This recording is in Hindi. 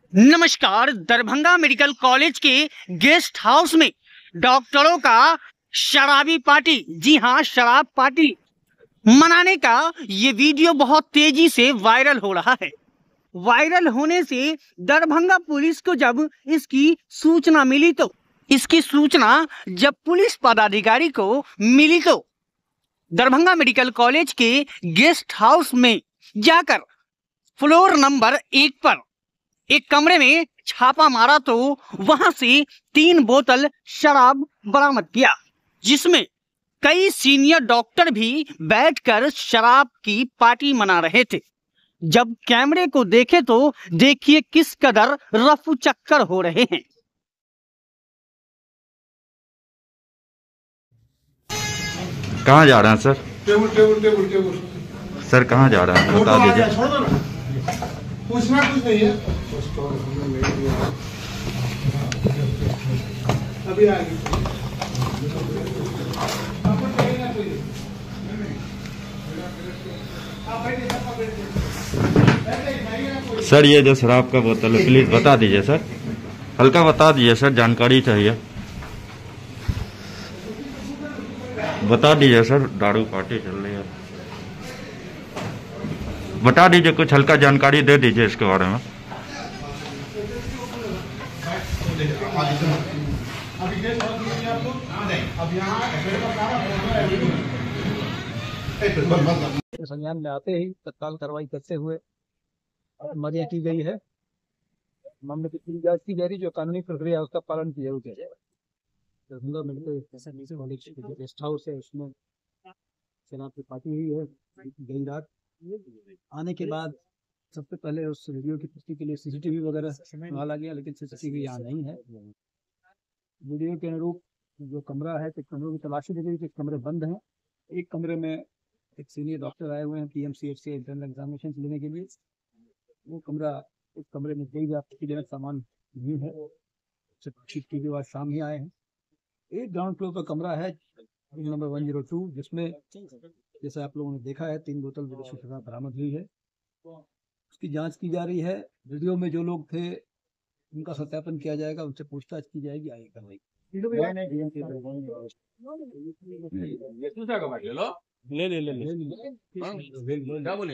नमस्कार। दरभंगा मेडिकल कॉलेज के गेस्ट हाउस में डॉक्टरों का शराबी पार्टी, जी हाँ, शराब पार्टी मनाने का ये वीडियो बहुत तेजी से वायरल हो रहा है। वायरल होने से दरभंगा पुलिस को जब इसकी सूचना मिली तो इसकी सूचना जब पुलिस पदाधिकारी को मिली तो दरभंगा मेडिकल कॉलेज के गेस्ट हाउस में जाकर फ्लोर नंबर 1 पर एक कमरे में छापा मारा तो वहां से 3 बोतल शराब बरामद किया, जिसमें कई सीनियर डॉक्टर भी बैठकर शराब की पार्टी मना रहे थे। जब कैमरे को देखे तो देखिए किस कदर रफू चक्कर हो रहे हैं। कहाँ जा रहे हैं sir? Table table table table sir कहाँ जा रहे हैं बता दीजिए। छोड़ दो ना, पूछना कुछ नहीं है। अभी आ गई। सर ये जो शराब का बोतल है प्लीज बता दीजिए सर, हल्का बता दीजिए सर, जानकारी चाहिए। बता दीजिए सर, दारू पार्टी चल रही है, बता दीजिए, कुछ हल्का जानकारी दे दीजिए इसके बारे में। संज्ञान में आते ही तत्काल कार्रवाई करते हुए मर्या की गई है। मामले की पूरी जांच की जा रही, जो कानूनी प्रक्रिया है उसका पालन जरूर किया जाएगा। दरभंगा मेडिकल कॉलेज जो गेस्ट हाउस है उसमें शराब की पार्टी हुई है गई रात। आने के बाद सबसे पहले उस वीडियो की पुष्टि के लिए सीसीटीवी वगैरह डाला गया, लेकिन सीसीटीवी यहाँ नहीं है। वीडियो के अनुरूप जो कमरा है, कुछ कमरों की तलाशी दी गई, कुछ कमरे बंद हैं। एक कमरे में एक सीनियर डॉक्टर आए हुए हैं पीएमसीएच से इंटरनल एग्जामिनेशन लेने के लिए। वो कमरा, उस कमरे में कई आपत्तिजनक सामान नहीं है, सीसीटीवी के बाद शाम ही आए हैं। एक ग्राउंड फ्लोर पर कमरा है नंबर 102, जिसमें जैसा आप लोगों ने देखा है 3 बोतल विदेशी शराब बरामद हुई है। उसकी जांच की जा रही है। वीडियो में जो लोग थे उनका सत्यापन किया जाएगा, उनसे पूछताछ की जाएगी, आगे कार्रवाई। ले ले ले ले क्या बोले